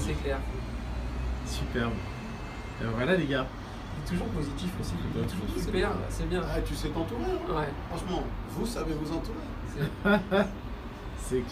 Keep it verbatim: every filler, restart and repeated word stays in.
C'est clair. Superbe. Et voilà les gars. Toujours positif aussi. Ouais, Toujours c'est super, bien. c'est bien. Ah, tu sais t'entourer. Hein. Ouais. Franchement, vous savez vous entourer. C'est- C'est